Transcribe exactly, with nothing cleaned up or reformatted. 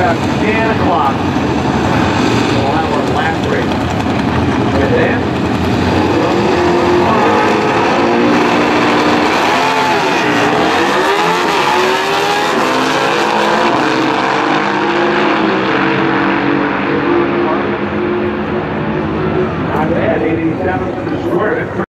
about ten o'clock. We'll have our last race.